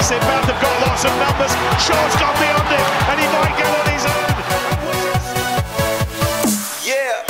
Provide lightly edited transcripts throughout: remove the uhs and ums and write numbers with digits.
pace, they're both have got lots of numbers. Shaw's gone beyond it, and he might go on his own. Yeah.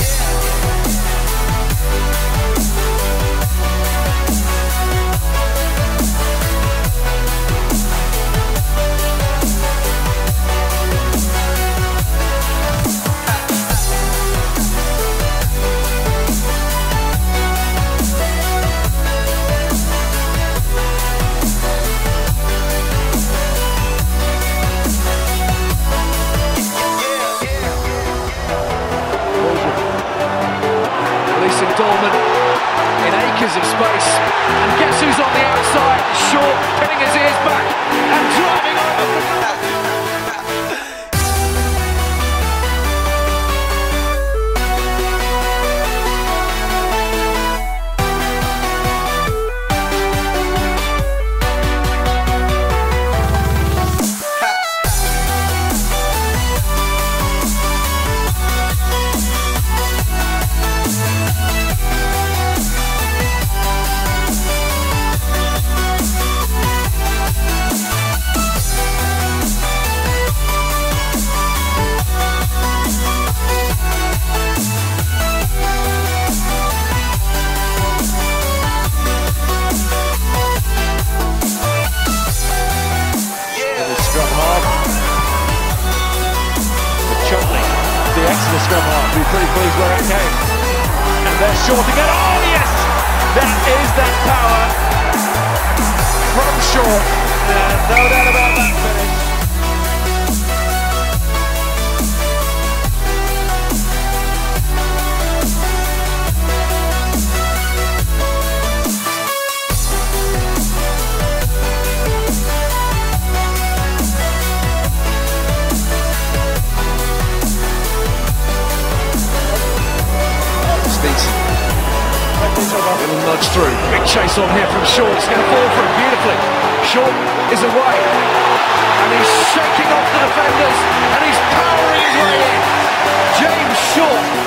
Dorman in acres of space, and guess who's on the outside? Shaw pinning his ears back and driving over. The excellent scrum half, be pretty pleased where it came. And they're short again. Oh yes! That is that power from short. No doubt about that finish. Little nudge through. Big chase on here from Shaw. It's going to fall for him beautifully. Shaw is away. And he's shaking off the defenders. And he's powering his way in. James Shaw